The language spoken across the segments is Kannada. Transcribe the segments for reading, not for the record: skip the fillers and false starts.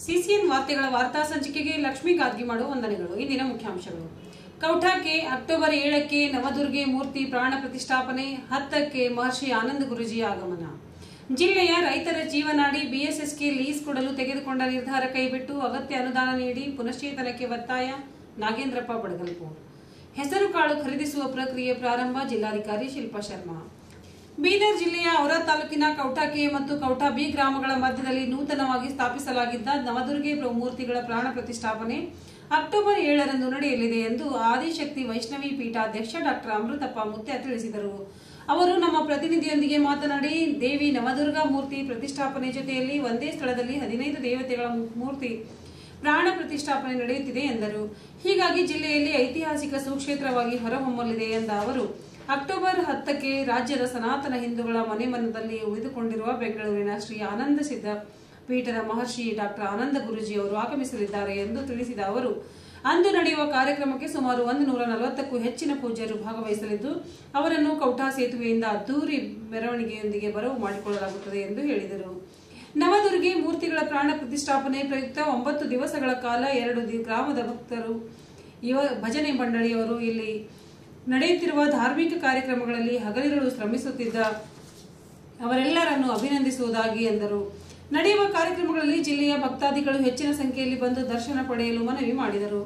ಸಿಸಿಎನ್ ವಾರ್ತೆಗಳ ವಾರ್ತಾ ಸಂಚಿಕೆಗೆ ಲಕ್ಷ್ಮೀ ಗಾದ್ಗಿ ಮಾಡುವ ವಂದನೆಗಳು. ಇಂದಿನ ಮುಖ್ಯಾಂಶಗಳು. ಕೌಠಾಕ್ಕೆ ಅಕ್ಟೋಬರ್ 7ಕ್ಕೆ ನವದುರ್ಗೆ ಮೂರ್ತಿ ಪ್ರಾಣ ಪ್ರತಿಷ್ಠಾಪನೆ, 10ಕ್ಕೆ ಮಹರ್ಷಿ ಆನಂದ ಗುರುಜಿ ಆಗಮನ. ಜಿಲ್ಲೆಯ ರೈತರ ಜೀವನಾಡಿ ಬಿಎಸ್ಎಸ್ಗೆ ಲೀಸ್ ಕೊಡಲು ತೆಗೆದುಕೊಂಡ ನಿರ್ಧಾರ ಕೈಬಿಟ್ಟು ಅಗತ್ಯ ಅನುದಾನ ನೀಡಿ ಪುನಶ್ಚೇತನಕ್ಕೆ ಒತ್ತಾಯ. ನಾಗೇಂದ್ರಪ್ಪ ಬಡಗಲ್ಪುರ್. ಹೆಸರು ಕಾಳು ಖರೀದಿಸುವ ಪ್ರಕ್ರಿಯೆ ಪ್ರಾರಂಭ. ಜಿಲ್ಲಾಧಿಕಾರಿ ಶಿಲ್ಪಾ ಶರ್ಮಾ. ಬೀದರ್ ಜಿಲ್ಲೆಯ ಔರಾ ತಾಲೂಕಿನ ಕೌಠಾಕೆ ಮತ್ತು ಕೌಠಾ ಬಿ ಗ್ರಾಮಗಳ ಮಧ್ಯದಲ್ಲಿ ನೂತನವಾಗಿ ಸ್ಥಾಪಿಸಲಾಗಿದ್ದ ನವದುರ್ಗೆ ಮೂರ್ತಿಗಳ ಪ್ರಾಣ ಪ್ರತಿಷ್ಠಾಪನೆ ಅಕ್ಟೋಬರ್ 7ರಂದು ನಡೆಯಲಿದೆ ಎಂದು ಆದಿಶಕ್ತಿ ವೈಷ್ಣವಿ ಪೀಠಾಧ್ಯಕ್ಷ ಡಾಕ್ಟರ್ ಅಮೃತಪ್ಪ ಮುತ್ಯ ತಿಳಿಸಿದರು. ಅವರು ನಮ್ಮ ಪ್ರತಿನಿಧಿಯೊಂದಿಗೆ ಮಾತನಾಡಿ, ದೇವಿ ನವದುರ್ಗಾ ಮೂರ್ತಿ ಪ್ರತಿಷ್ಠಾಪನೆ ಜೊತೆಯಲ್ಲಿ ಒಂದೇ ಸ್ಥಳದಲ್ಲಿ 15 ದೇವತೆಗಳ ಮೂರ್ತಿ ಪ್ರಾಣ ಪ್ರತಿಷ್ಠಾಪನೆ ನಡೆಯುತ್ತಿದೆ ಎಂದರು. ಹೀಗಾಗಿ ಜಿಲ್ಲೆಯಲ್ಲಿ ಐತಿಹಾಸಿಕ ಸುಕ್ಷೇತ್ರವಾಗಿ ಹೊರಹೊಮ್ಮಲಿದೆ ಎಂದ ಅವರು, ಅಕ್ಟೋಬರ್ 10ಕ್ಕೆ ರಾಜ್ಯದ ಸನಾತನ ಹಿಂದೂಗಳ ಮನೆಮನದಲ್ಲಿ ಉಳಿದುಕೊಂಡಿರುವ ಬೆಂಗಳೂರಿನ ಶ್ರೀ ಆನಂದ ಸಿದ್ಧ ಪೀಠದ ಮಹರ್ಷಿ ಡಾಕ್ಟರ್ ಆನಂದ ಗುರುಜಿ ಅವರು ಆಗಮಿಸಲಿದ್ದಾರೆ ಎಂದು ತಿಳಿಸಿದ ಅವರು, ಅಂದು ನಡೆಯುವ ಕಾರ್ಯಕ್ರಮಕ್ಕೆ ಸುಮಾರು 140ಕ್ಕೂ ಹೆಚ್ಚಿನ ಪೂಜ್ಯರು ಭಾಗವಹಿಸಲಿದ್ದು, ಅವರನ್ನು ಕೌಠಾ ಸೇತುವೆಯಿಂದ ಅದ್ದೂರಿ ಮೆರವಣಿಗೆಯೊಂದಿಗೆ ಬರವು ಮಾಡಿಕೊಳ್ಳಲಾಗುತ್ತದೆ ಎಂದು ಹೇಳಿದರು. ನವದುರ್ಗೆ ಮೂರ್ತಿಗಳ ಪ್ರಾಣ ಪ್ರತಿಷ್ಠಾಪನೆ ಪ್ರಯುಕ್ತ 9 ದಿವಸಗಳ ಕಾಲ 2 ಗ್ರಾಮದ ಭಕ್ತರು, ಭಜನೆ ಮಂಡಳಿಯವರು ಇಲ್ಲಿ ನಡೆಯುತ್ತಿರುವ ಧಾರ್ಮಿಕ ಕಾರ್ಯಕ್ರಮಗಳಲ್ಲಿ ಹಗಲಿರುಳು ಶ್ರಮಿಸುತ್ತಿದ್ದ ಅವರೆಲ್ಲರನ್ನು ಅಭಿನಂದಿಸುವುದಾಗಿ ಎಂದರು. ನಡೆಯುವ ಕಾರ್ಯಕ್ರಮಗಳಲ್ಲಿ ಜಿಲ್ಲೆಯ ಭಕ್ತಾದಿಗಳು ಹೆಚ್ಚಿನ ಸಂಖ್ಯೆಯಲ್ಲಿ ಬಂದು ದರ್ಶನ ಪಡೆಯಲು ಮನವಿ ಮಾಡಿದರು.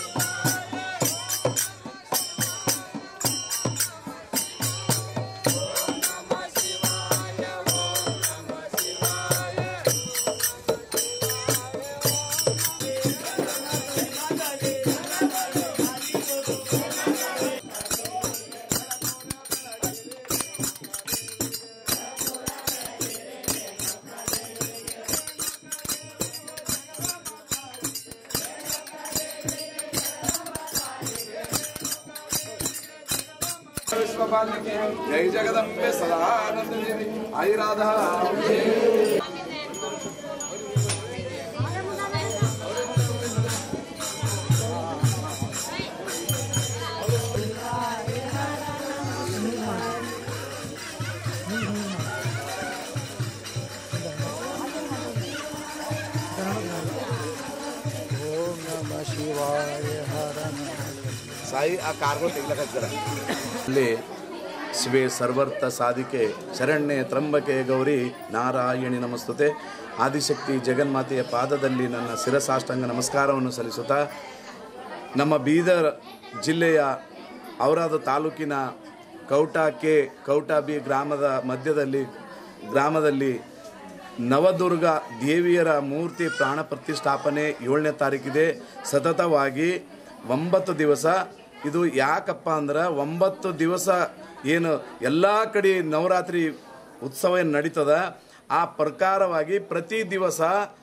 जय जगदम्बे सदानंद देवी आई राधा. ओम नमः शिवाय. साई आ कार्गो तेगला जरा ಶಿವೆ ಸರ್ವರ್ಥ ಸಾಧಿಕೆ ಶರಣ್ಯೆ ತ್ರಂಬಕೆ ಗೌರಿ ನಾರಾಯಣಿ ನಮಸ್ತುತೆ. ಆದಿಶಕ್ತಿ ಜಗನ್ಮಾತೆಯ ಪಾದದಲ್ಲಿ ನನ್ನ ಶಿರಸಾಷ್ಟಾಂಗ ನಮಸ್ಕಾರವನ್ನು ಸಲ್ಲಿಸುತ್ತಾ, ನಮ್ಮ ಬೀದರ್ ಜಿಲ್ಲೆಯ ಔರಾದ ತಾಲೂಕಿನ ಕೌಠಾಕೆ ಕೌಠಾ ಬಿ ಗ್ರಾಮದ ಗ್ರಾಮದಲ್ಲಿ ನವದುರ್ಗ ದೇವಿಯರ ಮೂರ್ತಿ ಪ್ರಾಣ ಪ್ರತಿಷ್ಠಾಪನೆ 7ನೇ ತಾರೀಕಿದೆ. ಸತತವಾಗಿ 9 ದಿವಸ. ಇದು ಯಾಕಪ್ಪ ಅಂದ್ರೆ 9 ದಿವಸ ಏನು ಎಲ್ಲ ಕಡೆ ನವರಾತ್ರಿ ಉತ್ಸವ ಏನು ನಡೀತದ, ಆ ಪ್ರಕಾರವಾಗಿ ಪ್ರತಿ ದಿವಸ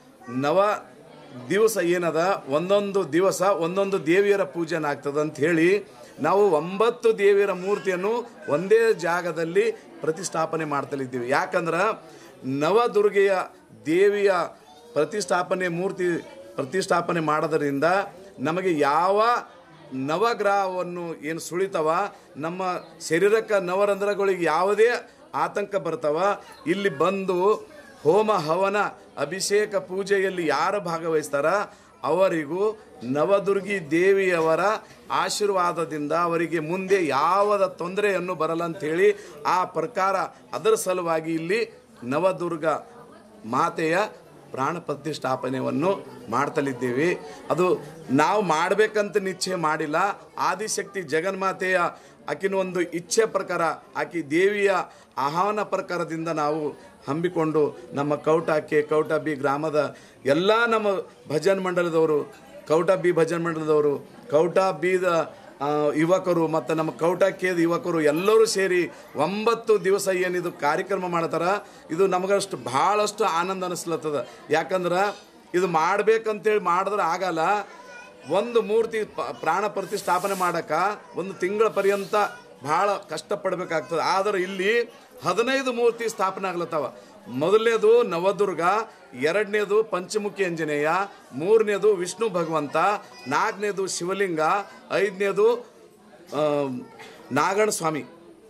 ದಿವಸ ಏನದ ಒಂದೊಂದು ದಿವಸ ಒಂದೊಂದು ದೇವಿಯರ ಪೂಜೆ ಆಗ್ತದೆ ಅಂತ ಹೇಳಿ ನಾವು 9 ದೇವಿಯರ ಮೂರ್ತಿಯನ್ನು ಒಂದೇ ಜಾಗದಲ್ಲಿ ಪ್ರತಿಷ್ಠಾಪನೆ ಮಾಡ್ತಲಿದ್ದೀವಿ. ಯಾಕಂದ್ರೆ ನವದುರ್ಗೆಯ ದೇವಿಯ ಮೂರ್ತಿ ಪ್ರತಿಷ್ಠಾಪನೆ ಮಾಡೋದರಿಂದ ನಮಗೆ ಯಾವ ನವಗ್ರಹವನ್ನು ಏನು ಸುಳಿತವ, ನಮ್ಮ ಶರೀರಕ್ಕೆ ನವರಂಧ್ರಗಳಿಗೆ ಯಾವುದೇ ಆತಂಕ ಬರ್ತಾವ, ಇಲ್ಲಿ ಬಂದು ಹೋಮ ಹವನ ಅಭಿಷೇಕ ಪೂಜೆಯಲ್ಲಿ ಯಾರು ಭಾಗವಹಿಸ್ತಾರ ಅವರಿಗೂ ನವದುರ್ಗಿ ದೇವಿಯವರ ಆಶೀರ್ವಾದದಿಂದ ಅವರಿಗೆ ಮುಂದೆ ಯಾವ ತೊಂದರೆಯನ್ನು ಬರಲ್ಲ ಅಂಥೇಳಿ ಆ ಪ್ರಕಾರ ಅದರ ಸಲುವಾಗಿ ಇಲ್ಲಿ ನವದುರ್ಗ ಮಾತೆಯ ಪ್ರಾಣ ಪ್ರತಿಷ್ಠಾಪನೆಯನ್ನು ಮಾಡ್ತಲಿದ್ದೀವಿ. ಅದು ನಾವು ಮಾಡಬೇಕಂತ ನಿಶ್ಚಯ ಮಾಡಿಲ್ಲ. ಆದಿಶಕ್ತಿ ಜಗನ್ಮಾತೆಯ ಆಕಿನ ಒಂದು ಇಚ್ಛೆ ಪ್ರಕಾರ, ಆಕಿ ದೇವಿಯ ಆಹ್ವಾನ ಪ್ರಕಾರದಿಂದ ನಾವು ಹಮ್ಮಿಕೊಂಡು ನಮ್ಮ ಕೌಠಾ ಬಿ ಗ್ರಾಮದ ಎಲ್ಲ ನಮ್ಮ ಭಜನ್ ಮಂಡಲದವರು, ಕೌಠಾ ಬಿ ಭಜನ್ ಮಂಡಲದವರು, ಕೌಠಾ ಬೀದ ಯುವಕರು ಮತ್ತು ನಮ್ಮ ಕೌಠಾಕೇದ ಯುವಕರು ಎಲ್ಲರೂ ಸೇರಿ 9 ದಿವಸ ಏನಿದು ಕಾರ್ಯಕ್ರಮ ಮಾಡ್ತಾರ, ಇದು ನಮಗಷ್ಟು ಭಾಳಷ್ಟು ಆನಂದ ಅನಿಸ್ಲತ್ತದ. ಯಾಕಂದ್ರೆ ಇದು ಮಾಡ್ಬೇಕಂತೇಳಿ ಮಾಡಿದ್ರೆ ಆಗಲ್ಲ. ಒಂದು ಮೂರ್ತಿ ಪ್ರಾಣ ಪ್ರತಿಷ್ಠಾಪನೆ ಮಾಡೋಕೆ 1 ತಿಂಗಳ ಪರ್ಯಂತ ಭಾಳ ಕಷ್ಟಪಡಬೇಕಾಗ್ತದೆ. ಆದರೆ ಇಲ್ಲಿ 15 ಮೂರ್ತಿ ಸ್ಥಾಪನೆ ಆಗ್ಲತ್ತವ. ಮೊದಲನೇದು ನವದುರ್ಗ, 2ನೇದು ಪಂಚಮುಖಿ ಆಂಜನೇಯ, 3ನೇದು ವಿಷ್ಣು ಭಗವಂತ, 4ನೇದು ಶಿವಲಿಂಗ, 5ನೇದು ನಾಗಣ ಸ್ವಾಮಿ.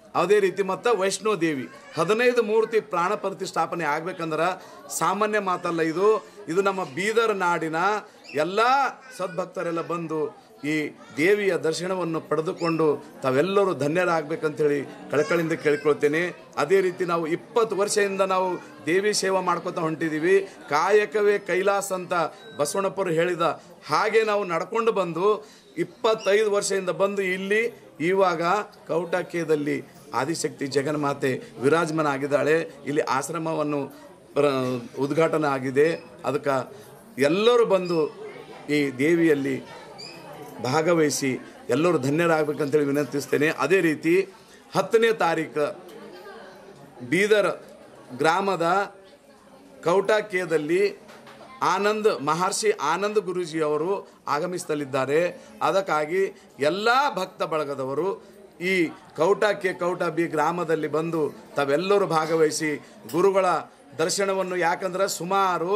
ಅದೇ ರೀತಿ ಮತ್ತು ವೈಷ್ಣೋ ದೇವಿ 15 ಮೂರ್ತಿ ಪ್ರಾಣ ಪ್ರತಿಷ್ಠಾಪನೆ ಆಗ್ಬೇಕಂದ್ರೆ ಸಾಮಾನ್ಯ ಮಾತಲ್ಲ. ಇದು ನಮ್ಮ ಬೀದರ್ ನಾಡಿನ ಎಲ್ಲ ಸದ್ಭಕ್ತರೆಲ್ಲ ಬಂದು ಈ ದೇವಿಯ ದರ್ಶನವನ್ನು ಪಡೆದುಕೊಂಡು ತಾವೆಲ್ಲರೂ ಧನ್ಯರಾಗಬೇಕಂತೇಳಿ ಕಳಕಳಿಂದ ಕೇಳ್ಕೊಳ್ತೇನೆ. ಅದೇ ರೀತಿ ನಾವು 20 ವರ್ಷದಿಂದ ನಾವು ದೇವಿ ಸೇವಾ ಮಾಡ್ಕೊತಾ ಹೊಂಟಿದ್ದೀವಿ. ಕಾಯಕವೇ ಕೈಲಾಸ ಅಂತ ಬಸವಣ್ಣಪ್ಪರು ಹೇಳಿದ ಹಾಗೆ ನಾವು ನಡ್ಕೊಂಡು ಬಂದು 25 ವರ್ಷದಿಂದ ಬಂದು ಇಲ್ಲಿ ಇವಾಗ ಕೌಟಕ್ಯದಲ್ಲಿ ಆದಿಶಕ್ತಿ ಜಗನ್ಮಾತೆ ವಿರಾಜಮಾನ ಆಗಿದ್ದಾಳೆ. ಇಲ್ಲಿ ಆಶ್ರಮವನ್ನು ಉದ್ಘಾಟನೆ ಆಗಿದೆ. ಅದಕ್ಕೆ ಎಲ್ಲರೂ ಬಂದು ಈ ದೇವಿಯಲ್ಲಿ ಭಾಗವಹಿಸಿ ಎಲ್ಲರೂ ಧನ್ಯರಾಗಬೇಕಂತೇಳಿ ವಿನಂತಿಸ್ತೇನೆ. ಅದೇ ರೀತಿ 10ನೇ ತಾರೀಕು ಬೀದರ್ ಗ್ರಾಮದ ಕೌಟಕ್ಯದಲ್ಲಿ ಮಹರ್ಷಿ ಆನಂದ್ ಗುರೂಜಿಯವರು ಆಗಮಿಸಲಿದ್ದಾರೆ. ಅದಕ್ಕಾಗಿ ಎಲ್ಲ ಭಕ್ತ ಬಳಗದವರು ಈ ಕೌಟಬಿ ಗ್ರಾಮದಲ್ಲಿ ಬಂದು ತಾವೆಲ್ಲರೂ ಭಾಗವಹಿಸಿ ಗುರುಗಳ ದರ್ಶನವನ್ನು, ಯಾಕಂದ್ರೆ ಸುಮಾರು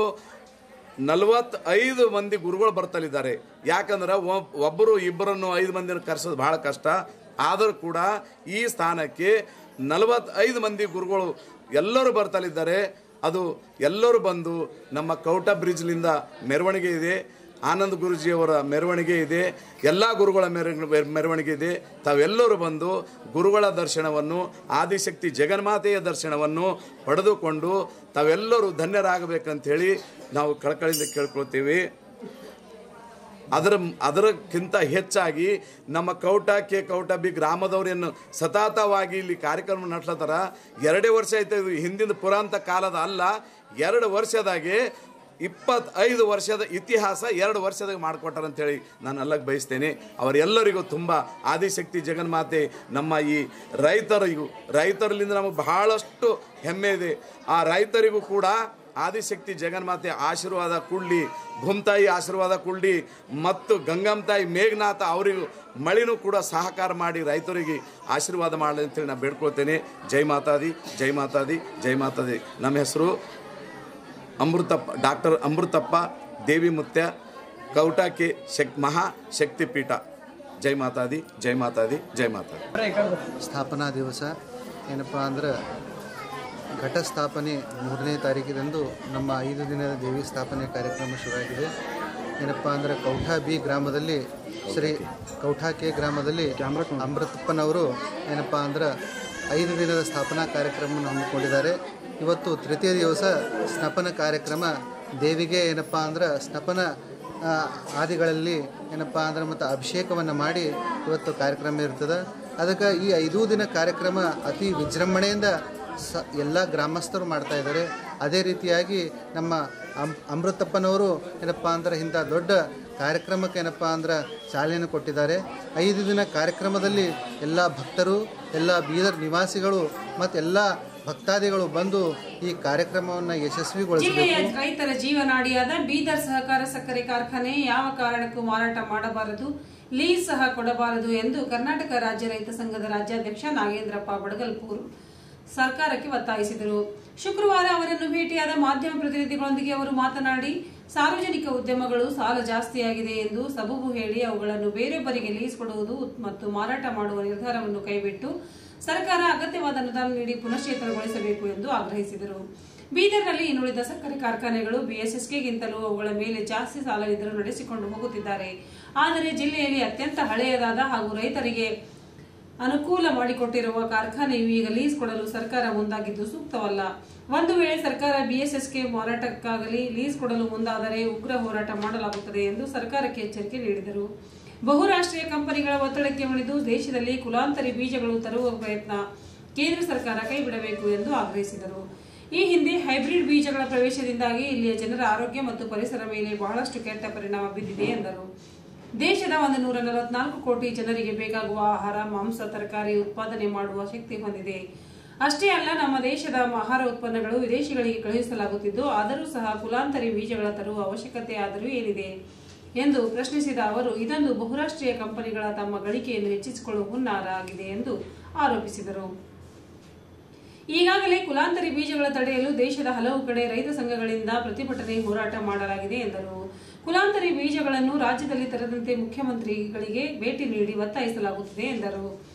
45 ಮಂದಿ ಗುರುಗಳು ಬರ್ತಲಿದ್ದಾರೆ. ಯಾಕಂದ್ರೆ ಒಬ್ಬರು ಇಬ್ಬರನ್ನು 5 ಮಂದಿನ ಕರೆಸೋದು ಭಾಳ ಕಷ್ಟ. ಆದರೂ ಕೂಡ ಈ ಸ್ಥಾನಕ್ಕೆ 45 ಮಂದಿ ಗುರುಗಳು ಎಲ್ಲರೂ ಬರ್ತಲಿದ್ದಾರೆ. ಅದು ಎಲ್ಲರೂ ಬಂದು ನಮ್ಮ ಕೌಟ ಬ್ರಿಡ್ಜ್ಲಿಂದ ಮೆರವಣಿಗೆ ಇದೆ, ಆನಂದ್ ಗುರೂಜಿಯವರ ಮೆರವಣಿಗೆ ಇದೆ, ಎಲ್ಲ ಗುರುಗಳ ಮೆರವಣಿಗೆ ಇದೆ. ತಾವೆಲ್ಲರೂ ಬಂದು ಗುರುಗಳ ದರ್ಶನವನ್ನು, ಆದಿಶಕ್ತಿ ಜಗನ್ಮಾತೆಯ ದರ್ಶನವನ್ನು ಪಡೆದುಕೊಂಡು ತಾವೆಲ್ಲರೂ ಧನ್ಯರಾಗಬೇಕಂಥೇಳಿ ನಾವು ಕಳಕಳಿಯಿಂದ ಕೇಳ್ಕೊಳ್ತೀವಿ. ಅದಕ್ಕಿಂತ ಹೆಚ್ಚಾಗಿ ನಮ್ಮ ಕೌಟಬಿ ಗ್ರಾಮದವರೇನು ಸತತವಾಗಿ ಇಲ್ಲಿ ಕಾರ್ಯಕ್ರಮ ನಡೆಸ್ಲತ್ತಾರ. 2 ವರ್ಷ ಆಯ್ತು. ಇದು ಹಿಂದಿನ ಪುರಾಂತ ಕಾಲದ ಅಲ್ಲ, 2 ವರ್ಷದಾಗೆ 25 ವರ್ಷದ ಇತಿಹಾಸ 2 ವರ್ಷದಾಗ ಮಾಡಿಕೊಟ್ಟಾರಂತೇಳಿ ನಾನು ಅಲ್ಲಕ್ಕೆ ಬಯಸ್ತೇನೆ. ಅವರೆಲ್ಲರಿಗೂ ತುಂಬ ಆದಿಶಕ್ತಿ ಜಗನ್ಮಾತೆ ನಮ್ಮ ಈ ರೈತರಲ್ಲಿಂದ ನಮಗೆ ಬಹಳಷ್ಟು ಹೆಮ್ಮೆ ಇದೆ. ಆ ರೈತರಿಗೂ ಕೂಡ ಆದಿಶಕ್ತಿ ಜಗನ್ಮಾತೆ ಆಶೀರ್ವಾದ ಕೊಡಲಿ, ಭೂಮ್ತಾಯಿ ಆಶೀರ್ವಾದ ಕೊಡಲಿ, ಮತ್ತು ಗಂಗಮ್ಮತಾಯಿ ಮೇಘನಾಥ ಅವರಿಗೂ ಮಳಿನೂ ಕೂಡ ಸಹಕಾರ ಮಾಡಿ ರೈತರಿಗೆ ಆಶೀರ್ವಾದ ಮಾಡಲಿ ಅಂತೇಳಿ ನಾನು ಬೇಡ್ಕೊಳ್ತೇನೆ. ಜೈ ಮಾತಾದಿ, ಜೈ ಮಾತಾದಿ, ಜೈ ಮಾತಾದಿ. ನಮ್ಮ ಹೆಸರು ಡಾಕ್ಟರ್ ಅಮೃತಪ್ಪ ದೇವಿ ಮುತ್ಯ, ಕೌಟಕ್ಕೆ ಮಹಾಶಕ್ತಿಪೀಠ. ಜೈ ಮಾತಾದಿ, ಜೈ ಮಾತಾದಿ, ಜೈ ಮಾತಾದಿ. ಸ್ಥಾಪನಾ ದಿವಸ ಏನಪ್ಪ ಅಂದ್ರೆ ಘಟ ಸ್ಥಾಪನೆ 3ನೇ ತಾರೀಕಿದಂದು ನಮ್ಮ 5 ದಿನದ ದೇವಿ ಸ್ಥಾಪನೆ ಕಾರ್ಯಕ್ರಮ ಶುರುವಾಗಿದೆ. ಏನಪ್ಪ ಅಂದರೆ ಕೌಟಬಿ ಗ್ರಾಮದಲ್ಲಿ ಕೌಟಕ್ಕೆ ಗ್ರಾಮದಲ್ಲಿ ಅಮೃತಪ್ಪನವರು ಏನಪ್ಪ ಅಂದ್ರೆ 5 ದಿನದ ಸ್ಥಾಪನಾ ಕಾರ್ಯಕ್ರಮವನ್ನು ಹಮ್ಮಿಕೊಂಡಿದ್ದಾರೆ. ಇವತ್ತು ತೃತೀಯ ದಿವಸ ಸ್ನಪನ ಕಾರ್ಯಕ್ರಮ. ದೇವಿಗೆ ಏನಪ್ಪ ಅಂದ್ರೆ ಸ್ನಪನ ಆದಿಗಳಲ್ಲಿ ಏನಪ್ಪ ಅಂದ್ರೆ ಮತ್ತು ಅಭಿಷೇಕವನ್ನು ಮಾಡಿ ಇವತ್ತು ಕಾರ್ಯಕ್ರಮ ಇರ್ತದೆ. ಅದಕ್ಕೆ ಈ 5 ದಿನ ಕಾರ್ಯಕ್ರಮ ಅತಿ ವಿಜೃಂಭಣೆಯಿಂದ ಎಲ್ಲ ಗ್ರಾಮಸ್ಥರು ಮಾಡ್ತಾ ಇದ್ದಾರೆ. ಅದೇ ರೀತಿಯಾಗಿ ನಮ್ಮ ಅಮೃತಪ್ಪನವರು ಏನಪ್ಪ ಅಂದ್ರೆ ಇಂಥ ದೊಡ್ಡ ಕಾರ್ಯಕ್ರಮಕ್ಕೆ ಏನಪ್ಪ ಅಂದ್ರೆ ಚಾಲನೆ ಕೊಟ್ಟಿದ್ದಾರೆ. 5 ದಿನ ಕಾರ್ಯಕ್ರಮದಲ್ಲಿ ಎಲ್ಲ ಭಕ್ತರು, ಎಲ್ಲ ಬೀದರ್ ನಿವಾಸಿಗಳು ಮತ್ತು ಎಲ್ಲ ಭಕ್ತಾದಿಗಳು ಬಂದು ಈ ಕಾರ್ಯಕ್ರಮವನ್ನು ಯಶಸ್ವಿಗೊಳಿಸಬೇಕು. ರೈತರ ಜೀವನಾಡಿಯಾದ ಬೀದರ್ ಸಹಕಾರ ಸಕ್ಕರೆ ಕಾರ್ಖಾನೆ ಯಾವ ಕಾರಣಕ್ಕೂ ಮಾರಾಟ ಮಾಡಬಾರದು, ಲೀಸ್ ಸಹ ಕೊಡಬಾರದು ಎಂದು ಕರ್ನಾಟಕ ರಾಜ್ಯ ರೈತ ಸಂಘದ ರಾಜ್ಯಾಧ್ಯಕ್ಷ ನಾಗೇಂದ್ರಪ್ಪ ಬಡಗಲ್ಪುರ್ ಸರ್ಕಾರಕ್ಕೆ ಒತ್ತಾಯಿಸಿದರು. ಶುಕ್ರವಾರ ಅವರನ್ನು ಭೇಟಿಯಾದ ಮಾಧ್ಯಮ ಪ್ರತಿನಿಧಿಗಳೊಂದಿಗೆ ಅವರು ಮಾತನಾಡಿ, ಸಾರ್ವಜನಿಕ ಉದ್ಯಮಗಳು ಸಾಲ ಜಾಸ್ತಿಯಾಗಿದೆ ಎಂದು ಸಬೂಬು ಹೇಳಿ ಅವುಗಳನ್ನು ಬೇರೊಬ್ಬರಿಗೆ ಲೀಸ್ ಕೊಡುವುದು ಮತ್ತು ಮಾರಾಟ ಮಾಡುವ ನಿರ್ಧಾರವನ್ನು ಕೈಬಿಟ್ಟು ಸರ್ಕಾರ ಅಗತ್ಯವಾದ ಅನುದಾನ ನೀಡಿ ಪುನಶ್ಚೇತನಗೊಳಿಸಬೇಕು ಎಂದು ಆಗ್ರಹಿಸಿದರು. ಬೀದರ್ನಲ್ಲಿ ಇನ್ನುಳಿದ ಸಕ್ಕರೆ ಕಾರ್ಖಾನೆಗಳು ಬಿಎಸ್ಎಸ್ಕೆಗಿಂತಲೂ ಅವುಗಳ ಮೇಲೆ ಜಾಸ್ತಿ ಸಾಲವಿದ್ದರೂ ನಡೆಸಿಕೊಂಡು ಹೋಗುತ್ತಿದ್ದಾರೆ. ಆದರೆ ಜಿಲ್ಲೆಯಲ್ಲಿ ಅತ್ಯಂತ ಹಳೆಯದಾದ ಹಾಗೂ ರೈತರಿಗೆ ಅನುಕೂಲ ಮಾಡಿಕೊಟ್ಟಿರುವ ಕಾರ್ಖಾನೆಯು ಈಗ ಲೀಸ್ ಕೊಡಲು ಸರ್ಕಾರ ಮುಂದಾಗಿದ್ದು ಸೂಕ್ತವಲ್ಲ. ಒಂದು ವೇಳೆ ಸರ್ಕಾರ ಬಿಎಸ್ಎಸ್ಕೆ ಮಾರಾಟಕ್ಕಾಗಲಿ ಲೀಸ್ ಕೊಡಲು ಮುಂದಾದರೆ ಉಗ್ರ ಹೋರಾಟ ಮಾಡಲಾಗುತ್ತದೆ ಎಂದು ಸರ್ಕಾರಕ್ಕೆ ಎಚ್ಚರಿಕೆ ನೀಡಿದರು. ಬಹುರಾಷ್ಟ್ರೀಯ ಕಂಪನಿಗಳ ಒತ್ತಡಕ್ಕೆ ಮಣಿದು ದೇಶದಲ್ಲಿ ಕುಲಾಂತರಿ ಬೀಜಗಳು ತರುವ ಪ್ರಯತ್ನ ಕೇಂದ್ರ ಸರ್ಕಾರ ಕೈಬಿಡಬೇಕು ಎಂದು ಆಗ್ರಹಿಸಿದರು. ಈ ಹಿಂದೆ ಹೈಬ್ರಿಡ್ ಬೀಜಗಳ ಪ್ರವೇಶದಿಂದಾಗಿ ಇಲ್ಲಿಯ ಜನರ ಆರೋಗ್ಯ ಮತ್ತು ಪರಿಸರ ಮೇಲೆ ಬಹಳಷ್ಟು ಕೆಟ್ಟ ಪರಿಣಾಮ ಬಿದ್ದಿದೆ ಎಂದರು. ದೇಶದ 144 ಕೋಟಿ ಜನರಿಗೆ ಬೇಕಾಗುವ ಆಹಾರ, ಮಾಂಸ, ತರಕಾರಿ ಉತ್ಪಾದನೆ ಮಾಡುವ ಶಕ್ತಿ ಹೊಂದಿದೆ. ಅಷ್ಟೇ ಅಲ್ಲ, ನಮ್ಮ ದೇಶದ ಆಹಾರ ಉತ್ಪನ್ನಗಳು ವಿದೇಶಗಳಿಗೆ ಕಳುಹಿಸಲಾಗುತ್ತಿದ್ದು, ಆದರೂ ಸಹ ಕುಲಾಂತರಿ ಬೀಜಗಳ ತರುವ ಅವಶ್ಯಕತೆ ಆದರೂ ಏನಿದೆ ಎಂದು ಪ್ರಶ್ನಿಸಿದ ಅವರು, ಇದೊಂದು ಬಹುರಾಷ್ಟ್ರೀಯ ಕಂಪನಿಗಳ ತಮ್ಮ ಗಳಿಕೆಯನ್ನು ಹೆಚ್ಚಿಸಿಕೊಳ್ಳುವ ಹುನ್ನಾರ ಆಗಿದೆ ಎಂದು ಆರೋಪಿಸಿದರು. ಈಗಾಗಲೇ ಕುಲಾಂತರಿ ಬೀಜಗಳ ತಡೆಯಲು ದೇಶದ ಹಲವು ಕಡೆ ರೈತ ಸಂಘಗಳಿಂದ ಪ್ರತಿಭಟನೆ, ಹೋರಾಟ ಮಾಡಲಾಗಿದೆ ಎಂದರು. ಕುಲಾಂತರಿ ಬೀಜಗಳನ್ನು ರಾಜ್ಯದಲ್ಲಿ ತರದಂತೆ ಮುಖ್ಯಮಂತ್ರಿಗಳಿಗೆ ಭೇಟಿ ನೀಡಿ ಒತ್ತಾಯಿಸಲಾಗುತ್ತಿದೆ ಎಂದರು.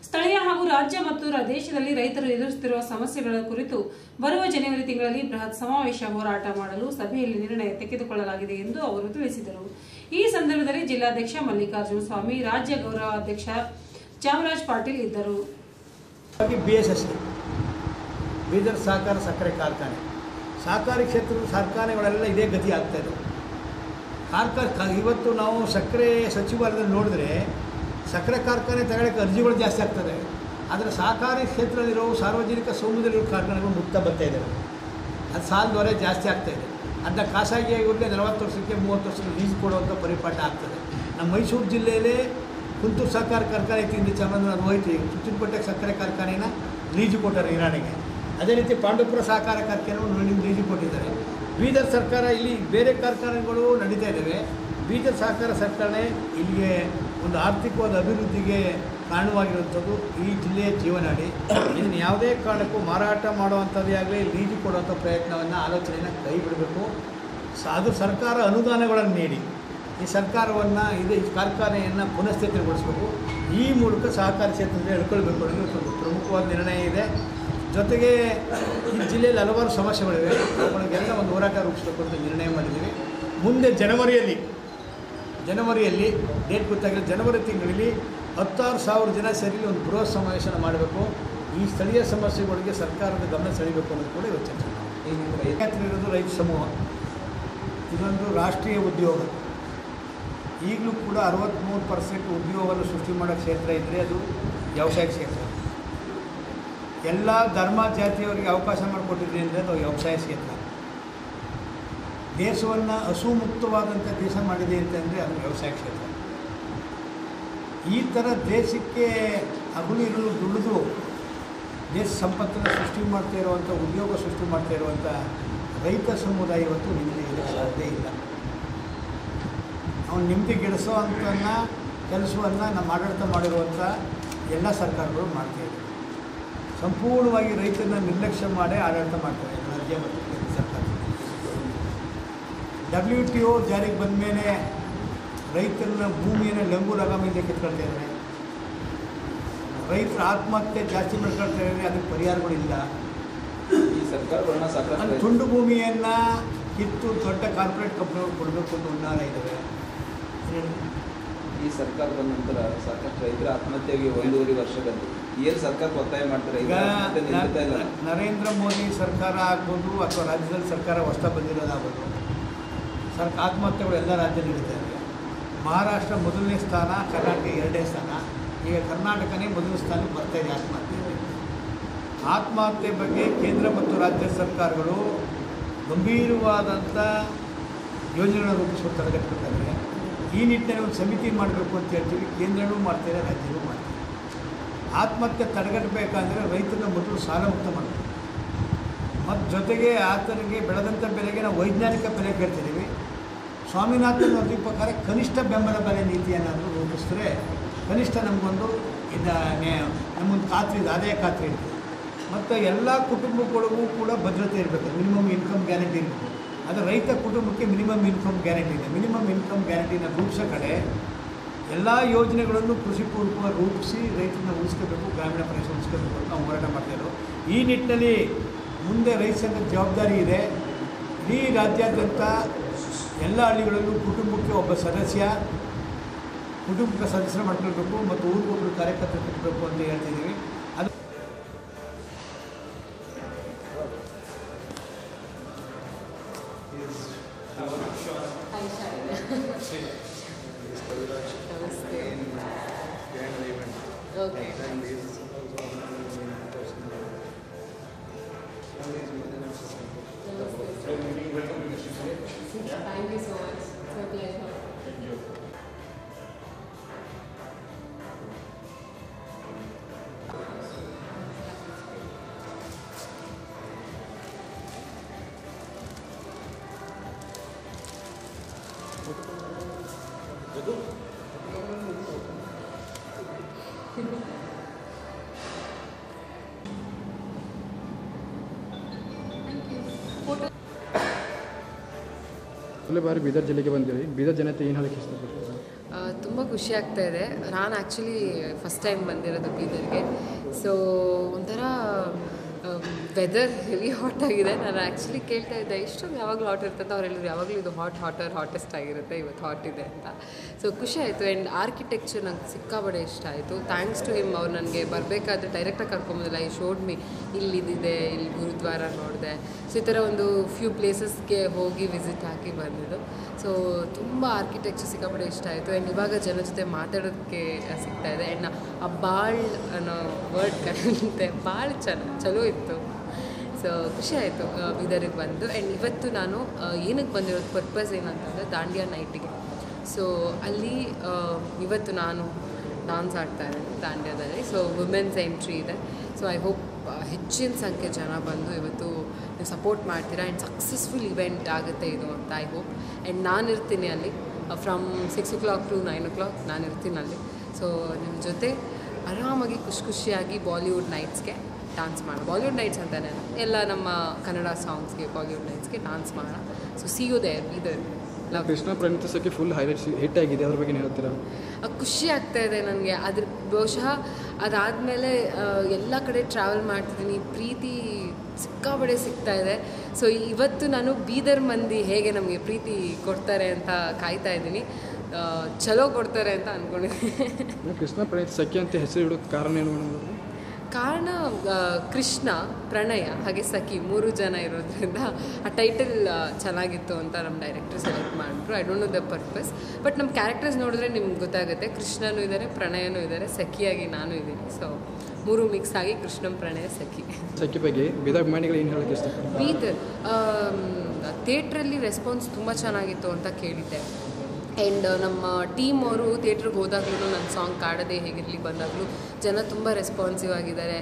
ಸ್ಥಳೀಯ ಹಾಗೂ ರಾಜ್ಯ ಮತ್ತು ದೇಶದಲ್ಲಿ ರೈತರು ಎದುರಿಸುತ್ತಿರುವ ಸಮಸ್ಯೆಗಳ ಕುರಿತು ಬರುವ ಜನವರಿ ತಿಂಗಳಲ್ಲಿ ಬೃಹತ್ ಸಮಾವೇಶ ಹೋರಾಟ ಮಾಡಲು ಸಭೆಯಲ್ಲಿ ನಿರ್ಣಯ ತೆಗೆದುಕೊಳ್ಳಲಾಗಿದೆ ಎಂದು ಅವರು ತಿಳಿಸಿದರು. ಈ ಸಂದರ್ಭದಲ್ಲಿ ಜಿಲ್ಲಾಧ್ಯಕ್ಷ ಮಲ್ಲಿಕಾರ್ಜುನ ಸ್ವಾಮಿ, ರಾಜ್ಯ ಗೌರವಾಧ್ಯಕ್ಷ ಚಾಮರಾಜ್ ಪಾಟೀಲ್ ಇದ್ದರು. BSSC ಬೀದರ್ ಸಹಕಾರ ಸಕ್ಕರೆ ಕಾರ್ಖಾನೆ, ಸಹಕಾರಿ ಕ್ಷೇತ್ರದ ಕಾರ್ಖಾನೆಗಳೆಲ್ಲ ಇದೇ ಗತಿ ಆಗ್ತಾಯಿದೆ. ಇವತ್ತು ನಾವು ಸಕ್ಕರೆ ಸಚಿವಾಲಯದಲ್ಲಿ ನೋಡಿದ್ರೆ ಸಕ್ಕರೆ ಕಾರ್ಖಾನೆ ತಗೊಳ್ಳೋಕ್ಕೆ ಅರ್ಜಿಗಳು ಜಾಸ್ತಿ ಆಗ್ತದೆ. ಆದರೆ ಸಹಕಾರಿ ಕ್ಷೇತ್ರದಲ್ಲಿರೋ ಸಾರ್ವಜನಿಕ ಸ್ವಾಮ್ಯದಲ್ಲಿರೋ ಕಾರ್ಖಾನೆಗಳು ಮುಕ್ತ ಬರ್ತಾ ಇದ್ದಾವೆ. ಅದು ಸಾಲದವರೆ ಜಾಸ್ತಿ ಆಗ್ತಾಯಿದೆ. ಅದನ್ನ ಖಾಸಗಿ ಇವ್ರಿಗೆ 40 ವರ್ಷಕ್ಕೆ 30 ವರ್ಷಕ್ಕೆ ಲೀಸ್ ಕೊಡುವಂಥ ಪರಿಪಾಠ ಆಗ್ತದೆ. ನಮ್ಮ ಮೈಸೂರು ಜಿಲ್ಲೆಯಲ್ಲೇ ಕುಂತೂರು ಸಹಕಾರ ಕಾರ್ಖಾನೆ ಇತ್ತು, ಚಾಮರಾಜನಗರ ಅದು ಹೋಯ್ತು. ಈಗ ಚುಚ್ಚನಪೇಟೆ ಸಕ್ಕರೆ ಕಾರ್ಖಾನೆನ ಲೀಜು ಕೊಟ್ಟಾರೆ ಇರಾನಿಗೆ. ಅದೇ ರೀತಿ ಪಾಂಡವಪುರ ಸಹಕಾರ ಕಾರ್ಖಾನೆ ಲೀಜು ಕೊಟ್ಟಿದ್ದಾರೆ. ಬೀದರ್ ಸರ್ಕಾರ, ಇಲ್ಲಿ ಬೇರೆ ಕಾರ್ಖಾನೆಗಳು ನಡೀತಾ ಇದ್ದಾವೆ. ಬೀದರ್ ಸಹಕಾರ ಸರ್ಕಾರನೇ ಇಲ್ಲಿಗೆ ಒಂದು ಆರ್ಥಿಕವಾದ ಅಭಿವೃದ್ಧಿಗೆ ಕಾರಣವಾಗಿರುವಂಥದ್ದು. ಈ ಜಿಲ್ಲೆಯ ಜೀವನಾಡಿ. ಇದನ್ನು ಯಾವುದೇ ಕಾರಣಕ್ಕೂ ಮಾರಾಟ ಮಾಡುವಂಥದ್ದೇ ಆಗಲಿ, ಲೀಜು ಕೊಡುವಂಥ ಪ್ರಯತ್ನವನ್ನು, ಆಲೋಚನೆಯನ್ನು ಕೈ ಬಿಡಬೇಕು. ಅದು ಸರ್ಕಾರ ಅನುದಾನಗಳನ್ನು ನೀಡಿ ಈ ಸರ್ಕಾರವನ್ನು ಈ ಕಾರ್ಖಾನೆಯನ್ನು ಪುನಃಸ್ಥಿತಿಗೊಳಿಸಬೇಕು. ಈ ಮೂಲಕ ಸಹಕಾರಿ ಕ್ಷೇತ್ರದಲ್ಲಿ ಹೇಳ್ಕೊಳ್ಬೇಕು ಅನ್ನೋದು ಒಂದು ಪ್ರಮುಖವಾದ ನಿರ್ಣಯ ಇದೆ. ಜೊತೆಗೆ ಈ ಜಿಲ್ಲೆಯಲ್ಲಿ ಹಲವಾರು ಸಮಸ್ಯೆಗಳಿವೆ. ಅವುಗಳಿಗೆಲ್ಲ ಒಂದು ಹೋರಾಟ ರೂಪಿಸಬೇಕು ಅಂತ ನಿರ್ಣಯ ಮಾಡಿದ್ದೀವಿ. ಮುಂದೆ ಜನವರಿಯಲ್ಲಿ ಡೇಟ್ ಗೊತ್ತಾಗಿಲ್ಲ, ಜನವರಿ ತಿಂಗಳಲ್ಲಿ 16,000 ಜನ ಸೇರಿ ಒಂದು ಬೃಹತ್ ಸಮಾವೇಶನ ಮಾಡಬೇಕು. ಈ ಸ್ಥಳೀಯ ಸಮಸ್ಯೆಗಳಿಗೆ ಸರ್ಕಾರದ ಗಮನ ಸೆಳೆಯಬೇಕು ಅನ್ನೋದು ಕೂಡ ಇವತ್ತು ಚರ್ಚೆ ಇರೋದು ರೈತ ಸಮೂಹ. ಇದೊಂದು ರಾಷ್ಟ್ರೀಯ ಉದ್ಯೋಗ. ಈಗಲೂ ಕೂಡ 63% ಉದ್ಯೋಗವನ್ನು ಸೃಷ್ಟಿ ಮಾಡೋ ಕ್ಷೇತ್ರ ಇದ್ದರೆ ಅದು ವ್ಯವಸಾಯ ಕ್ಷೇತ್ರ. ಎಲ್ಲ ಧರ್ಮ ಜಾತಿಯವರಿಗೆ ಅವಕಾಶ ಮಾಡಿಕೊಟ್ಟಿದ್ರಿ ಅಂದರೆ ಅದು ವ್ಯವಸಾಯ ಕ್ಷೇತ್ರ. ದೇಶವನ್ನು ಹಸುಮುಕ್ತವಾದಂಥ ದೇಶ ಮಾಡಿದೆ ಅಂತಂದರೆ ಅದು ವ್ಯವಸಾಯ ಕ್ಷೇತ್ರ. ಈ ಥರ ದೇಶಕ್ಕೆ ಹಗಲಿರುಳು ದುಡಿದು ದೇಶ ಸಂಪತ್ತನ್ನು ಸೃಷ್ಟಿ ಮಾಡ್ತಾ ಇರುವಂಥ, ಉದ್ಯೋಗ ಸೃಷ್ಟಿ ಮಾಡ್ತಾ ಇರುವಂಥ ರೈತ ಸಮುದಾಯ ಇವತ್ತು ನೆಮ್ಮದಿಗೆ ಸಾಧ್ಯ ಇಲ್ಲ. ಅವನು ನೆಮ್ಮದಿಗೆಡಿಸೋ ಅಂಥನ್ನ ಕೆಲಸವನ್ನು ನಮ್ಮ ಆಡಳಿತ ಮಾಡಿರುವಂಥ ಎಲ್ಲ ಸರ್ಕಾರಗಳು ಮಾಡ್ತಾಯಿದ್ದಾರೆ. ಸಂಪೂರ್ಣವಾಗಿ ರೈತರನ್ನ ನಿರ್ಲಕ್ಷ್ಯ ಮಾಡೇ ಆಡಳಿತ ಮಾಡ್ತಾರೆ ರಾಜ್ಯ ಮತ್ತು ಕೇಂದ್ರ ಸರ್ಕಾರ. WTO ಜಾರಿಗೆ ಬಂದ ಮೇಲೆ ರೈತರನ್ನ ಭೂಮಿಯನ್ನು ಲಂಗು ಲಗಾಮಿಂದ ಕಿತ್ಕೊಳ್ತಾ ಇದ್ದಾರೆ. ರೈತರ ಆತ್ಮಹತ್ಯೆ ಜಾಸ್ತಿ ಮಾಡ್ಕೊಳ್ತಾ ಇದ್ದಾರೆ. ಅದಕ್ಕೆ ಪರಿಹಾರಗಳಿಲ್ಲ. ಈ ಸರ್ಕಾರ ತುಂಡು ಭೂಮಿಯನ್ನು ಕಿತ್ತು ದೊಡ್ಡ ಕಾರ್ಪೊರೇಟ್ ಕಂಪ್ನಿಗಳು ಕೊಡಬೇಕು ಅಂತ ಉನ್ನಾರ ಇದ್ದಾವೆ. ಈ ಸರ್ಕಾರ ಬಂದ ನಂತರ ಸಾಕಷ್ಟು ರೈತರ ಆತ್ಮಹತ್ಯೆಗೆ 1.5 ವರ್ಷದಲ್ಲಿ ಏನು ಸರ್ಕಾರ ಒತ್ತಾಯ ಮಾಡ್ತಾರೆ? ಈಗ ನರೇಂದ್ರ ಮೋದಿ ಸರ್ಕಾರ ಆಗ್ಬೋದು ಅಥವಾ ರಾಜ್ಯದಲ್ಲಿ ಸರ್ಕಾರ ಹೊಸ ಬಂದಿರೋದಾಗ್ಬೋದು, ಆತ್ಮಹತ್ಯೆಗಳು ಎಲ್ಲ ರಾಜ್ಯದಲ್ಲಿ ನಡೀತಾ ಇದೆ. ಮಹಾರಾಷ್ಟ್ರ ಮೊದಲನೇ ಸ್ಥಾನ, ಕರ್ನಾಟಕ 2ನೇ ಸ್ಥಾನ. ಈಗ ಕರ್ನಾಟಕನೇ ಮೊದಲನೇ ಸ್ಥಾನಕ್ಕೆ ಬರ್ತಾಯಿದೆ ಆತ್ಮಹತ್ಯೆ ಬಗ್ಗೆ. ಕೇಂದ್ರ ಮತ್ತು ರಾಜ್ಯ ಸರ್ಕಾರಗಳು ಗಂಭೀರವಾದಂಥ ಯೋಜನೆಗಳನ್ನು ರೂಪಿಸುವ ತಡೆಗಟ್ಟಬೇಕಾದ್ರೆ ಈ ನಿಟ್ಟಿನಲ್ಲಿ ಒಂದು ಸಮಿತಿ ಮಾಡಬೇಕು ಅಂತ ಹೇಳ್ತೀವಿ. ಕೇಂದ್ರನೂ ಮಾಡ್ತಾರೆ, ರಾಜ್ಯನೂ ಮಾಡ್ತಾರೆ. ಆತ್ಮಹತ್ಯೆ ತಡೆಗಟ್ಟಬೇಕಂದ್ರೆ ರೈತರನ್ನ ಮೊದಲು ಸಾಲ ಮುಕ್ತ ಮಾಡಬೇಕು. ಮತ್ತು ಜೊತೆಗೆ ಆತನಿಗೆ ಬೆಳೆದಂಥ ಬೆಲೆಗೆ ನಾವು ವೈಜ್ಞಾನಿಕ ಬೆಲೆ ಕೇಳ್ತಿದ್ದೀವಿ. ಸ್ವಾಮಿನಾಥನ್ ವರದಿ ಪ್ರಕಾರ ಕನಿಷ್ಠ ಬೆಂಬಲ ಬೆಲೆ ನೀತಿಯನ್ನು ರೂಪಿಸಿದ್ರೆ ಕನಿಷ್ಠ ನಮಗೊಂದು ನಮಗೊಂದು ಖಾತ್ರಿ ಇದೆ, ಆದಾಯ ಖಾತ್ರಿ ಇರ್ತದೆ. ಮತ್ತು ಎಲ್ಲ ಕುಟುಂಬಗಳಿಗೂ ಕೂಡ ಭದ್ರತೆ ಇರಬೇಕು. ಮಿನಿಮಮ್ ಇನ್ಕಮ್ ಗ್ಯಾರಂಟಿ ಇರಬೇಕು. ಅದು ರೈತ ಕುಟುಂಬಕ್ಕೆ ಮಿನಿಮಮ್ ಇನ್ಕಮ್ ಗ್ಯಾರಂಟಿ ಇದೆ. ಮಿನಿಮಮ್ ಇನ್ಕಮ್ ಗ್ಯಾರಂಟಿನ ರೂಪಿಸೋ ಕಡೆ ಎಲ್ಲ ಯೋಜನೆಗಳನ್ನು ಕೃಷಿ ಪೂರ್ವಕ ರೂಪಿಸಿ ರೈತರನ್ನ ಉಳಿಸ್ಕೋಬೇಕು, ಗ್ರಾಮೀಣ ಪ್ರದೇಶ ಉಳಿಸ್ಕೋಬೇಕು ಅಂತ ನಾವು ಹೋರಾಟ ಮಾಡ್ತಾಯಿದ್ರು. ಈ ನಿಟ್ಟಿನಲ್ಲಿ ಮುಂದೆ ರೈತ ಸಂಘದ ಜವಾಬ್ದಾರಿ ಇದೆ. ಇಡೀ ರಾಜ್ಯಾದ್ಯಂತ ಎಲ್ಲ ಹಳ್ಳಿಗಳಲ್ಲೂ ಕುಟುಂಬಕ್ಕೆ ಒಬ್ಬ ಸದಸ್ಯರು ಮಾಡ್ಕೊಳ್ಬೇಕು ಮತ್ತು ಊರಿಗೊಬ್ಬರು ಕಾರ್ಯಕರ್ತರು ಕಟ್ಟಬೇಕು ಅಂತ ಹೇಳ್ತಿದ್ದೀವಿ. ಅದು Thank you so much. It's a pleasure. Thank you. ಮೊದಲ ಬಾರಿ ಬೀದರ್ ಜಿಲ್ಲೆಗೆ ಬಂದಿರಿ. ಬೀದರ್ ಜನತೆ ಏನು ಹೇಳಕ್ಕೆ ಇಷ್ಟಪಡ್ತೀರಾ? ತುಂಬ ತುಂಬ ಖುಷಿ ಆಗ್ತಾ ಇದೆ. ನಾನು ಆ್ಯಕ್ಚುಲಿ ಫಸ್ಟ್ ಟೈಮ್ ಬಂದಿರೋದು ಬೀದರ್ಗೆ. ಸೊ ಒಂಥರ ವೆದರ್ ಹೆವಿ ಹಾಟ್ ಆಗಿದೆ. ನಾನು ಆ್ಯಕ್ಚುಲಿ ಕೇಳ್ತಾ ಇದ್ದೆ ಇಷ್ಟೊಂದು ಯಾವಾಗಲೂ ಹಾಟ್ ಇರುತ್ತೆ ಅಂತ. ಅವ್ರು ಹೇಳಿದ್ರು ಯಾವಾಗಲೂ ಇದು ಹಾಟೆಸ್ಟ್ ಆಗಿರುತ್ತೆ, ಇವತ್ತು ಹಾಟ್ ಇದೆ ಅಂತ. ಸೊ ಖುಷಿ ಆಯಿತು. ಆ್ಯಂಡ್ ಆರ್ಕಿಟೆಕ್ಚರ್ ನಂಗೆ ಸಿಕ್ಕಾಬಡೆ ಇಷ್ಟ ಆಯಿತು. Thanks to him. ಅವ್ರು ನನಗೆ ಬರಬೇಕಾದ್ರೆ ಡೈರೆಕ್ಟಾಗಿ ಕರ್ಕೊಂಬೋದಿಲ್ಲ, ಈ ಶೋಡ್ ಮೀ ಇಲ್ಲಿದೆ, ಇಲ್ಲಿ ಗುರುದ್ವಾರ ನೋಡಿದೆ. ಸೊ ಈ ಥರ ಒಂದು ಫ್ಯೂ ಪ್ಲೇಸಸ್ಗೆ ಹೋಗಿ ವಿಸಿಟ್ ಹಾಕಿ ಬಂದಿದ್ದು. ಸೊ ತುಂಬ ಆರ್ಕಿಟೆಕ್ಚರ್ ಸಿಕ್ಕಾಬಡೆ ಇಷ್ಟ ಆಯಿತು. ಆ್ಯಂಡ್ ಇವಾಗ ಜನ ಜೊತೆ ಮಾತಾಡೋದಕ್ಕೆ ಸಿಗ್ತಾ ಇದೆ. ಆ್ಯಂಡ್ ಆ ಬಾಳ್ ಅನ್ನೋ ವರ್ಡ್ ಕರೆಯುತ್ತೆ, ಭಾಳ ಚಲೋ ಇತ್ತು. ಸೊ ಖುಷಿ ಆಯಿತು ಬೀದರಿಗೆ ಬಂದು. ಆ್ಯಂಡ್ ಇವತ್ತು ನಾನು ಏನಕ್ಕೆ ಬಂದಿರೋದು ಪರ್ಪಸ್ ಏನಂತಂದರೆ ದಾಂಡಿಯಾ ನೈಟಿಗೆ. ಸೊ ಅಲ್ಲಿ ಇವತ್ತು ನಾನು ಡಾನ್ಸ್ ಆಡ್ತಾ ಇದ್ದೀನಿ ದಾಂಡ್ಯದಲ್ಲಿ. ಸೊ ವುಮೆನ್ಸ್ ಎಂಟ್ರಿ ಇದೆ. ಸೊ ಐ ಹೋಪ್ ಹೆಚ್ಚಿನ ಸಂಖ್ಯೆ ಜನ ಬಂದು ಇವತ್ತು ನೀವು ಸಪೋರ್ಟ್ ಮಾಡ್ತೀರಾ. ಆ್ಯಂಡ್ ಸಕ್ಸಸ್ಫುಲ್ ಇವೆಂಟ್ ಆಗುತ್ತೆ ಇದು ಅಂತ ಐ ಹೋಪ್. ಆ್ಯಂಡ್ ನಾನು ಇರ್ತೀನಿ ಅಲ್ಲಿ ಫ್ರಮ್ 6 o'clock to 9 o'clock ನಾನು ಇರ್ತೀನಿ ಅಲ್ಲಿ. ಸೊ ನಿಮ್ಮ ಜೊತೆ ಆರಾಮಾಗಿ ಖುಷಿಯಾಗಿ ಬಾಲಿವುಡ್ ನೈಟ್ಸ್ಗೆ ಡಾನ್ಸ್ ಮಾಡೋಣ. ಬಾಲಿವುಡ್ ನೈಟ್ಸ್ ಅಂತಲೇ ಎಲ್ಲ ನಮ್ಮ ಕನ್ನಡ ಸಾಂಗ್ಸ್ಗೆ ಬಾಲಿವುಡ್ ನೈಟ್ಸ್ಗೆ ಡಾನ್ಸ್ ಮಾಡೋಣ. So see you there Bidar. Krishna ಪ್ರಣೀತಸಕ್ಕೆ ಫುಲ್ ಹೈಲೈಟ್ಸ್ ಹಿಟ್ ಆಗಿದೆ, ಅದ್ರ ಬಗ್ಗೆ ಹೇಳ್ತೀರಾ? ಖುಷಿ ಆಗ್ತಾ ಇದೆ ನನಗೆ. ಅದ್ರ ಬಹುಶಃ ಅದಾದಮೇಲೆ ಎಲ್ಲ ಕಡೆ ಟ್ರಾವೆಲ್ ಮಾಡ್ತಿದ್ದೀನಿ, ಪ್ರೀತಿ ಸಿಕ್ಕಾಬಡೆ ಸಿಗ್ತಾ ಇದೆ. ಸೊ ಇವತ್ತು ನಾನು ಬೀದರ್ ಮಂದಿ ಹೇಗೆ ನಮಗೆ ಪ್ರೀತಿ ಕೊಡ್ತಾರೆ ಅಂತ ಕಾಯ್ತಾ ಇದ್ದೀನಿ. ಚಲೋ ಕೊಡ್ತಾರೆ ಅಂತ ಅಂದ್ಕೊಂಡಿದ್ದೀನಿ. ಕೃಷ್ಣ ಪ್ರಣೀತಸಕ್ಕೆ ಅಂತ ಹೆಸರು ಇಡೋಕ್ಕೆ ಕಾರಣ ಏನು? ಕಾರಣ ಕೃಷ್ಣ, ಪ್ರಣಯ ಹಾಗೆ ಸಖಿ 3 ಜನ ಇರೋದ್ರಿಂದ ಆ ಟೈಟಲ್ ಚೆನ್ನಾಗಿತ್ತು ಅಂತ ನಮ್ಮ ಡೈರೆಕ್ಟರ್ ಸೆಲೆಕ್ಟ್ ಮಾಡಿದ್ರು. I don't know the purpose, but ನಮ್ಮ ಕ್ಯಾರೆಕ್ಟರ್ಸ್ ನೋಡಿದ್ರೆ ನಿಮ್ಗೆ ಗೊತ್ತಾಗುತ್ತೆ. ಕೃಷ್ಣನೂ ಇದ್ದಾರೆ, ಪ್ರಣಯನೂ ಇದ್ದಾರೆ, ಸಖಿಯಾಗಿ ನಾನು ಇದ್ದೀನಿ. ಸೊ 3 ಮಿಕ್ಸ್ ಆಗಿ ಕೃಷ್ಣ, ಪ್ರಣಯ, ಸಖಿ. ಸಖಿ ಬಗ್ಗೆ ಬೀದರ್ ಏನು ಹೇಳೋಕ್ಕೆ ಇಷ್ಟಪಡ್ತೀನಿ? ಬೀದರ್ ಥಿಯೇಟ್ರಲ್ಲಿ ರೆಸ್ಪಾನ್ಸ್ ತುಂಬ ಚೆನ್ನಾಗಿತ್ತು ಅಂತ ಕೇಳಿದ್ದೆ. ಆ್ಯಂಡ್ ನಮ್ಮ ಟೀಮ್ ಅವರು ಥಿಯೇಟ್ರಿಗೆ ಹೋದಾಗಲೂ ನನ್ನ ಸಾಂಗ್ ಕಾಡದೆ ಹೇಗಿರಲಿ ಬಂದಾಗಲೂ ಜನ ತುಂಬ ರೆಸ್ಪಾನ್ಸಿವ್ ಆಗಿದ್ದಾರೆ.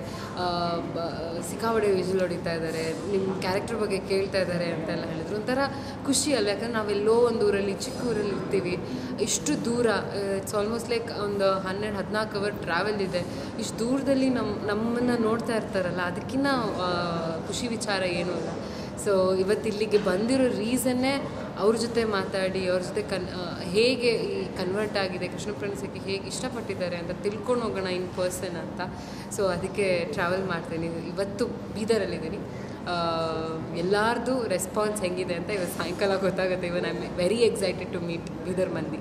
ಸಿಕ್ಕಾಬಡೆ ವಿಜುಲ್ ಹೊಡಿತಾ ಇದ್ದಾರೆ, ನಿಮ್ಮ ಕ್ಯಾರೆಕ್ಟರ್ ಬಗ್ಗೆ ಕೇಳ್ತಾ ಇದ್ದಾರೆ ಅಂತೆಲ್ಲ ಹೇಳಿದ್ರು. ಒಂಥರ ಖುಷಿ ಅಲ್ಲ, ಯಾಕಂದ್ರೆ ನಾವೆಲ್ಲೋ ಒಂದು ಊರಲ್ಲಿ, ಚಿಕ್ಕ ಊರಲ್ಲಿ ಇರ್ತೀವಿ, ಇಷ್ಟು ದೂರ. ಇಟ್ಸ್ ಆಲ್ಮೋಸ್ಟ್ ಲೈಕ್ ಒಂದು 12-14 ಅವರ್ ಟ್ರಾವೆಲ್ ಇದೆ. ಇಷ್ಟು ದೂರದಲ್ಲಿ ನಮ್ಮನ್ನು ನೋಡ್ತಾ ಇರ್ತಾರಲ್ಲ, ಅದಕ್ಕಿಂತ ಖುಷಿ ವಿಚಾರ ಏನೂ ಇಲ್ಲ. ಸೊ ಇವತ್ತು ಇಲ್ಲಿಗೆ ಬಂದಿರೋ ರೀಸನ್ನೇ ಅವ್ರ ಜೊತೆ ಮಾತಾಡಿ, ಅವ್ರ ಜೊತೆ ಹೇಗೆ ಈ ಕನ್ವರ್ಟ್ ಆಗಿದೆ, ಕೃಷ್ಣ ಪ್ರಣೀತಸಕ್ಕೆ ಹೇಗೆ ಇಷ್ಟಪಟ್ಟಿದ್ದಾರೆ ಅಂತ ತಿಳ್ಕೊಂಡು ಹೋಗೋಣ ಇನ್ ಪರ್ಸನ್ ಅಂತ. ಸೊ ಅದಕ್ಕೆ ಟ್ರಾವೆಲ್ ಮಾಡ್ತೀನಿ. ಇವತ್ತು ಬೀದರಲ್ಲಿದ್ದೀನಿ. ಎಲ್ಲರದ್ದು ರೆಸ್ಪಾನ್ಸ್ ಹೆಂಗಿದೆ ಅಂತ ಇವತ್ತು ಸಾಯಂಕಾಲ ಗೊತ್ತಾಗುತ್ತೆ. Even I am very excited to meet Bidar ಮಂದಿ.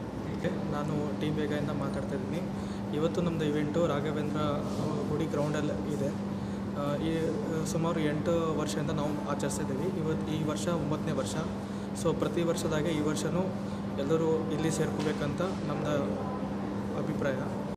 ನಾನು ಟೀಮ್ ಬೇಗದಿಂದ ಮಾತಾಡ್ತಾ ಇದ್ದೀನಿ. ಇವತ್ತು ನಮ್ಮದು ಇವೆಂಟು ರಾಘವೇಂದ್ರ ಗುಡಿ ಗ್ರೌಂಡಲ್ಲಿ ಇದೆ. ಈ ಸುಮಾರು 8 ವರ್ಷದಿಂದ ನಾವು ಆಚರಿಸ್ತಿದ್ದೀವಿ. ಈ ವರ್ಷ 9ನೇ ವರ್ಷ. ಸೊ ಪ್ರತಿ ವರ್ಷದಾಗೆ ಈ ವರ್ಷವೂ ಎಲ್ಲರೂ ಇಲ್ಲಿ ಸೇರ್ಕೋಬೇಕಂತ ನಮ್ಮದು ಅಭಿಪ್ರಾಯ.